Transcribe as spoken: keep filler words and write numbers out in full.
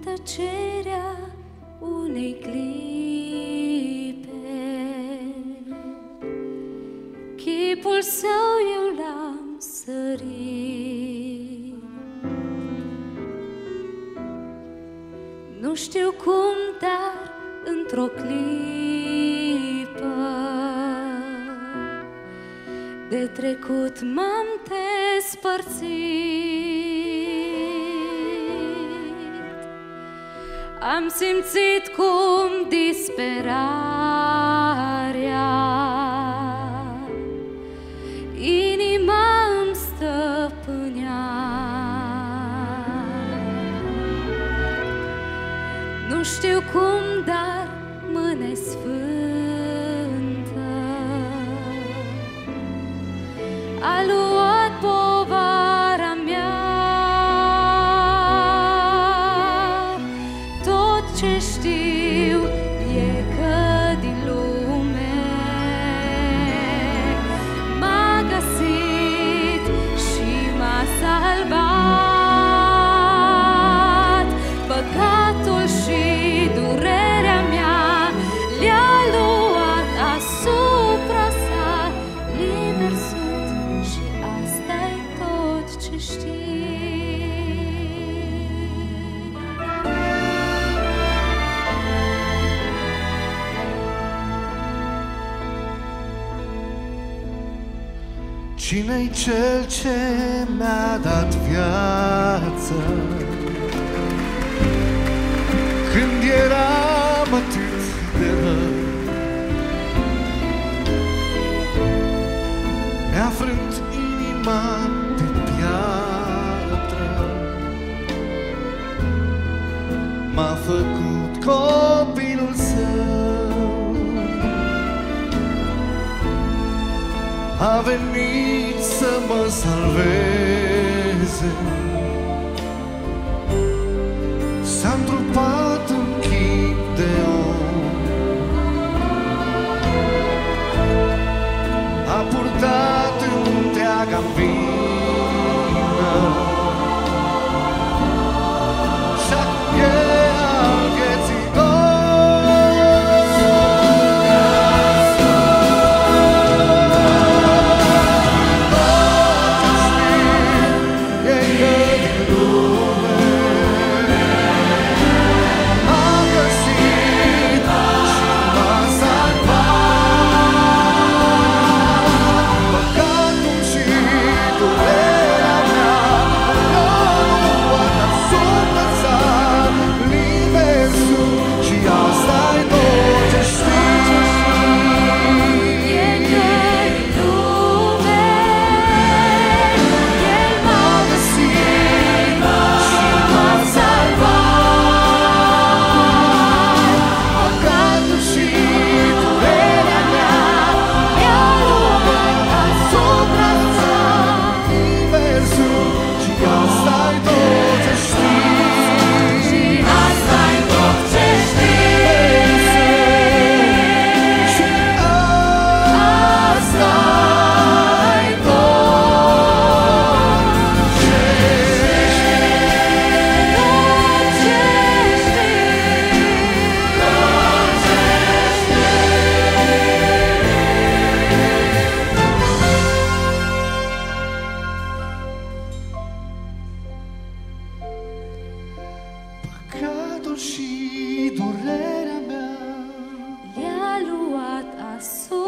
tăcerea unei clipe. Chipul său eu l-am sărit. Nu știu cum, dar într-o clipă de trecut m-am despărțit. Am simțit cum disperarea inima îmi stăpânea. Nu știu cum, dar mâne sfântă a luat povara mea. Tot ce știu e că din lume m-a găsit și m-a salvat. Păcatul și durerea mea le-a luat asupra sa. Liber sunt și asta-i tot ce știu. Cine-i cel ce mi-a dat viață când eram atât de rău? Mi-a frânt inima de piatră, m-a făcut copilul său. A venit să mă salveze, s-a întrupat în chip de om, a purtat întreaga-mi vină și acum e al vieții dor. Păcatul și durerea mea le-a luat asupra